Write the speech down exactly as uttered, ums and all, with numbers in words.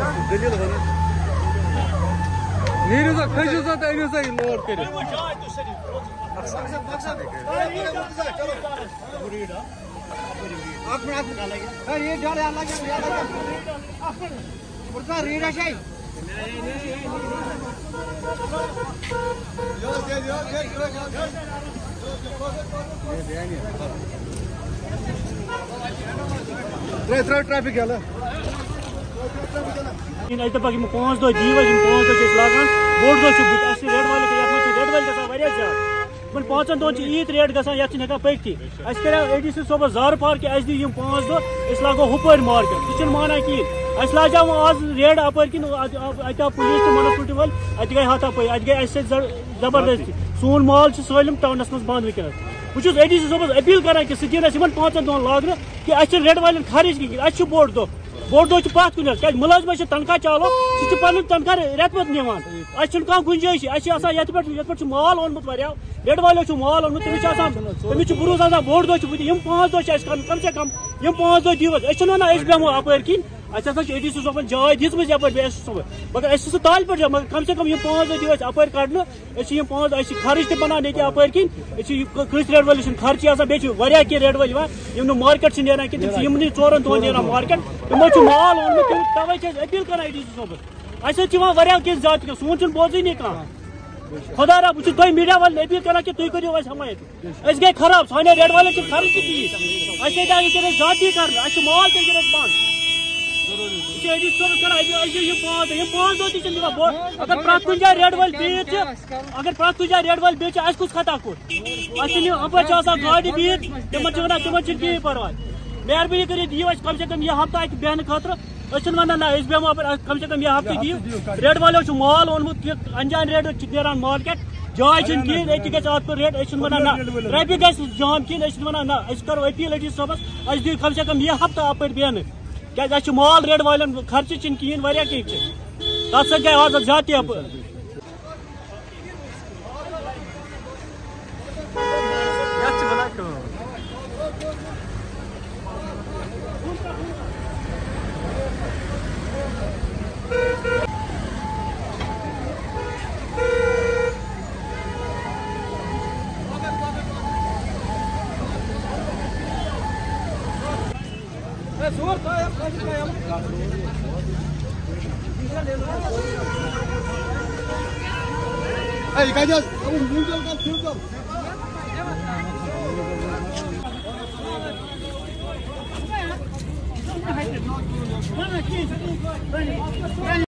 دلیل ون نیرو سا کھجو سا تو اینو سا لوڈ کرو یہ ڈر ریڈ ہے ٹریفک پانچ دہ دیو پانچ دہ لاگان بوڑ دہ ریٹ والے ریٹ والے گا زیادہ من پانچن دہن عید ریٹ گا یہ ہکان پکتی اہس کر اے ڈی سی صبح زار پار کہ اہس دی پانچ دہ اس لاگو ہپر مارکیٹ سہ مانا کہین اہس لاجو آز ریٹ اپر کن ات آو پولیس تو منسپلٹی ول ات گئی ہاتھ اپر ات گئی اس زبردستی سون مال سالم ٹاؤنس مز بند ونکس بہت اے ڈی سی صبح اپیل کران کہ سہ دین اس پانچن دہن لاگنہ کہ اہس ریٹ والن خرچ کہین اہس بوڑ دہ بوڑ دہ پتھ کن کیا ملازم تنخواہ چالو سہ پن تنخواہ رت پتہ نوان اہس گنجائش اہس یت پہ مال اونمت واریاہ ریٹ والو مال اونمت تمس تمس بروس آسان بوڑ دہ بہت پانچ دہ کر کم سے کم یم پانچ دہ دیو اس ونان اس بیمو اپر کن اہس ہسا اے ڈی سی صبح جائے دِژمٕژ یپٲرۍ بیٚیہِ اَسہِ صبح مگر اَسہِ چھُ سُہ تالہِ پٮ۪ٹھ مگر کم سے کم یم پانچ دہ دیو اَسہِ اپٲرۍ کڑنہٕ أسۍ چھِ یم پانچ اَسہِ چھِ خرچ تہِ بنان ییٚتہِ اپٲرۍ کِنۍ أسۍ چھِ کٲنٛسہِ ریٹ وٲلِس چھُنہٕ خرچی آسان بیٚیہِ چھِ واریاہ کینٛہہ ریٹ وٲلۍ یِوان یِم نہٕ مارکیٹ چھِ نیران کینٛہہ تِم چھِ یِمنٕے ژورن دۄہن نیران مارکیٹ تِمو چھُ مال اوٚنمُت تَوَے چھِ أسۍ أپیٖل کران اے ڈی سی صٲبس اَسہِ سۭتۍ چھِ یِوان واریاہ کینٛہہ زیادٕ کینٛہہ سون چھُنہٕ بوزٲنی کانٛہہ خدا را بہٕ چھُس تۄہہِ میٖڈیا والٮ۪ن أپیٖل کران کہِ تُہۍ کٔرِو اَسہِ حمایت أسۍ گٔے خراب سانٮ۪ن ریٹ والٮ۪ن چھِ خرچ تہِ تیٖژ اَسہِ سۭتۍ آیہِ وٕنکٮ۪نس زیادتی کرنہٕ اَسہِ چھُ مال تہِ وٕنکٮ۪نس بنٛد پانچ دہ تھی اگر پریت کن جائے ریٹ ول بہت اگر پریت کن جائے ریٹ ول بہت اس کس خطا کور اپر گاڑی بہت تمہ ونان تمہ کہین پرواے مہربانی کر دیو اس کم سے کم یہ ہفتہ اتہ بیہن خاطر اس ونان نا اس بیمو کم سے کم یہ ہفتہ دیو ریٹ والو مال اونمت انجان ریٹ نیران مارکیٹ جائے کہین یہ گھر ات پہ ریٹ اس ونان نا رپیہ گھس جام کہین اس ونان نا اس کرو اپیل ڈی صبس اس دیو کم سے کم یہ ہفتہ اپر بیہن کیا مال ریٹ والن خرچہ چھ کہین واریاہ کینٛہہ تر سۭتۍ گٔے آز زیادتی اپٲرۍ Hey, you guys, come on,